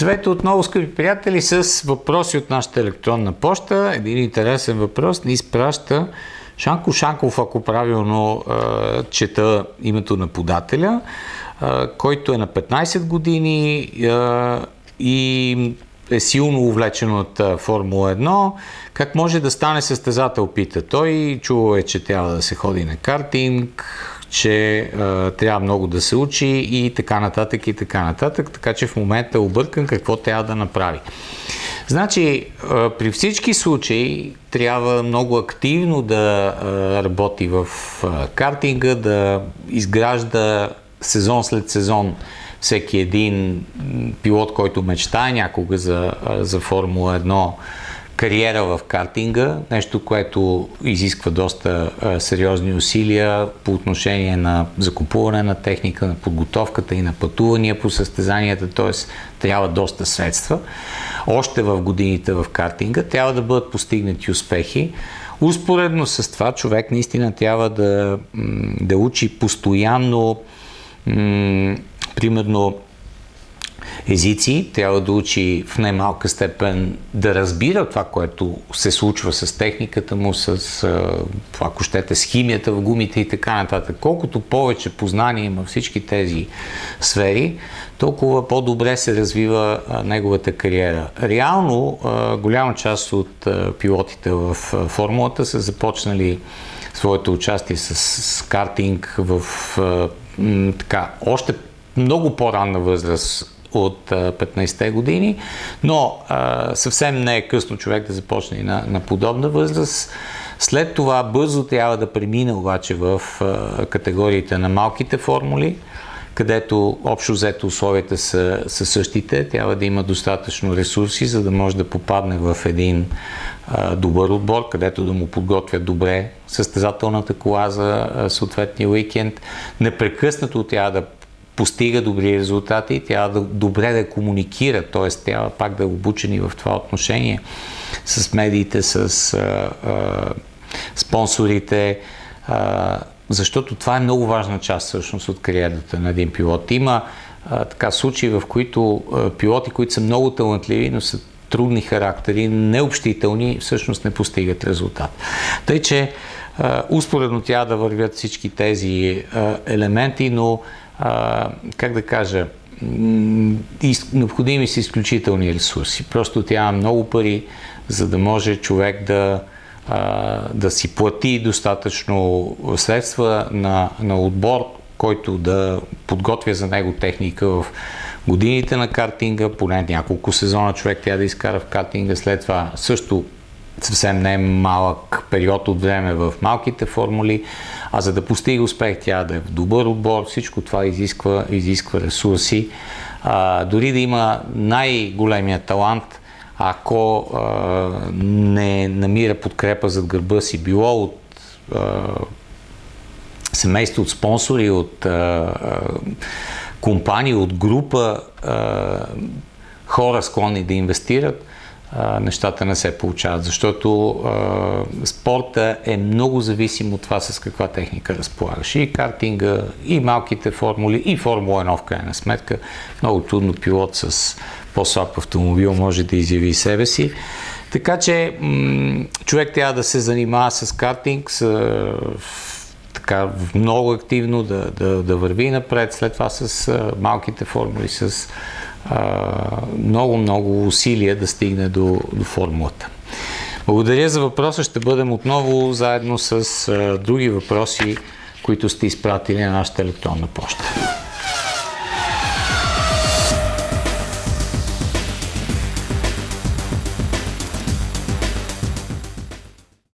Здравейте отново, скъпи приятели, с въпроси от нашата електронна поща. Един интересен въпрос ни изпраща Шанко Шанков, ако правилно чета името на подателя, който е на 15 години и е силно увлечен от Формула 1. Как може да стане състезател, пита той. Чува е, че трябва да се ходи на картинг, че трябва много да се учи и така нататък и така нататък, така че в момента е объркан какво трябва да направи. Значи, при всички случаи трябва много активно да работи в картинга, да изгражда сезон след сезон всеки един пилот, който мечтае някога за Формула 1, кариера в картинга, нещо, което изисква доста сериозни усилия по отношение на закупуване на техника, на подготовката и на пътувания по състезанията, т.е. трябва доста средства. Още в годините в картинга трябва да бъдат постигнати успехи. Успоредно с това човек наистина трябва да учи постоянно, примерно, езици, трябва да учи в най-малка степен да разбира това, което се случва с техниката му, с, ако щете, с химията в гумите и така нататък. Колкото повече познание има всички тези сфери, толкова по-добре се развива неговата кариера. Реално, голяма част от пилотите в формулата са започнали своето участие с картинг в още много по-ранна възраст от 15-те години, но съвсем не е късно човек да започне на подобна възраст. След това бързо трябва да премине обаче в категориите на малките формули, където общо взето условията са същите. Трябва да има достатъчно ресурси, за да може да попадне в един добър отбор, където да му подготвят добре състезателната кола за съответния уикенд. Непрекъснато трябва да постига добри резултати, трябва добре да комуникира, т.е. трябва пак да е обучени в това отношение с медиите, с спонсорите, защото това е много важна част всъщност от кариерата на един пилот. Има случаи, в които пилоти, които са много талантливи, но са трудни характери, необщителни, всъщност не постигат резултат. Тъй, че успоредно трябва да вървят всички тези елементи, но как да кажа, необходими са изключителни ресурси. Просто трябва много пари, за да може човек да си плати достатъчно средства на отбор, който да подготвя за него техника в годините на картинга, поне няколко сезона човек трябва да изкара в картинга, след това също съвсем не е малък период от време в малките формули, а за да постига успех трябва да е в добър отбор, всичко това изисква ресурси. Дори да има най-големия талант, ако не намира подкрепа зад гърба си, било от семейство, от спонсори, от компании, от група хора склонни да инвестират, нещата не се получават, защото спорта е много зависим от това с каква техника разполагаш. И картинга, и малките формули, и Формула 1 в крайна сметка. Много трудно пилот с по-слаб автомобил може да изяви себе си. Така че човек трябва да се занимава с картинг, много активно да върви напред, след това с малките формули, с много усилия да стигне до формулата. Благодаря за въпроса. Ще бъдем отново заедно с други въпроси, които сте изпратили на нашата електронна поща.